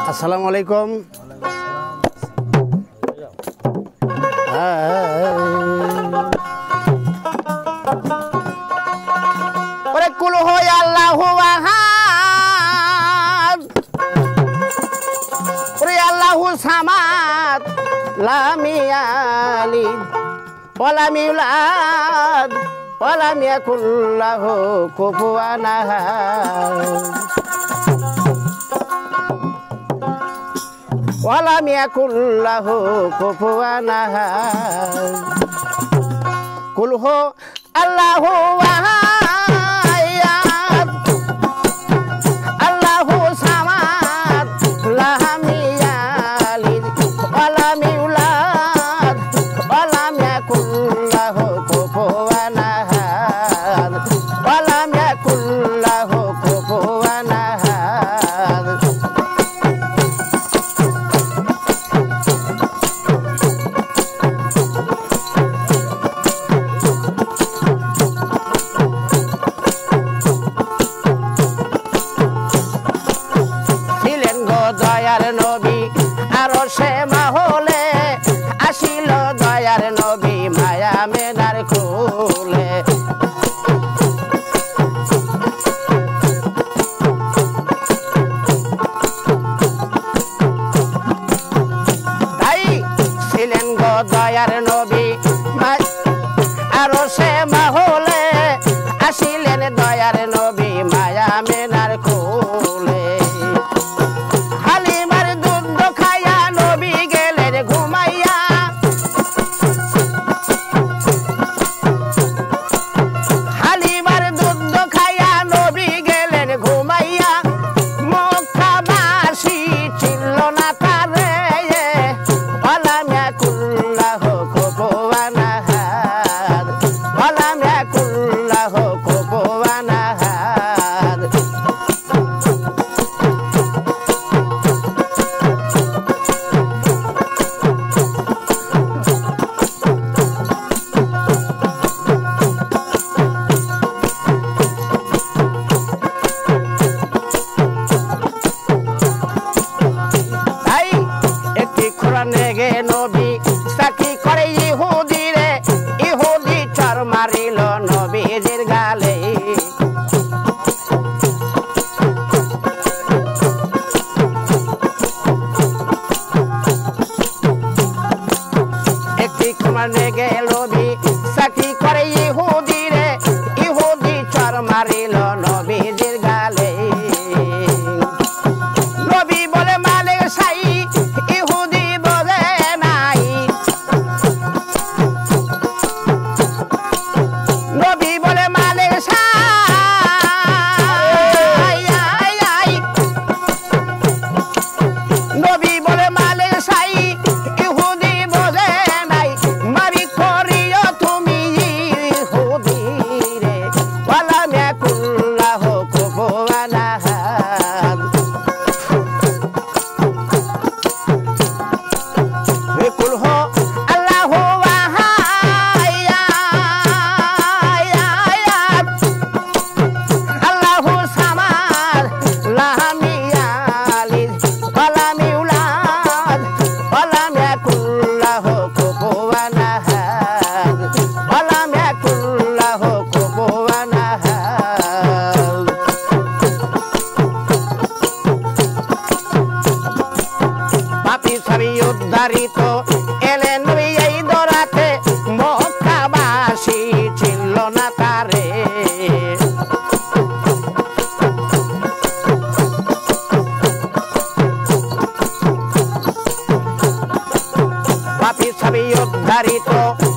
আসসালামু আলাইকুম। ওরে কুল হয় আল্লাহু আহাদ, ওরে আল্লাহু সামাদ, লাম ইয়ালিদ ওয়ালাম ইউলাদ ওয়ালাম ইয়াকুল লাহু কুফুয়ান আহাদ। ওয়ালাম ইয়াকুল লাহু কুফুয়ান আহাদ। কুল হু আল্লাহু আহাদ, আল্লাহু সামাদ, লাম ইয়ালিদ ওয়ালাম ইউলাদ ওয়ালাম ইয়াকুল লাহু কুফুয়ান আহাদ। ওয়ালাম ইয়াকুল লাহু কুফুয়ান আহাদ। দয়ার নবী আরশে মাহলে, আসিল দয়ার নবী মায়া মেনার কোলে। তাই ছিলেন গো দয়ার নবী আরশে মাহলে, আসিলেন দয়ার নবী মায়া মেনার কোলে। নবী সাকি করে ইহুদি রে, ইহুদি চর মারিল নবীজির গালে। একটি কোরআনে গেল নবী সাকি করে ইহুদি রে, ইহুদি চর মারিল নবীজির গালে। নবী বলে মালিক সাই, ইহুদি বলে নাই। নবী বলে মালিক সাই, নবী বলে মালিক সাই, ইহুদি বলে নাই। মারি করিও তুমি ইহুদি রে, ওয়ালাম ইয়াকুল লাহু কুফুয়ান আহাদ। কুল হু আল্লাহু আহাদ, আল্লাহু সামাদ, লাম ইয়ালিদ ওয়ালাম ইউলাদ ওয়ালাম ইয়াকুল লাহু কুফুয়ান আহাদ। ওয়ালাম ইয়াকুল লাহু কুফুয়ান আহাদ। পাপী সবই উদ্ধারিত এলেন এই দরাতে, মক্কাবাসী ছিল না তারে। পাপী সবই উদ্ধারিত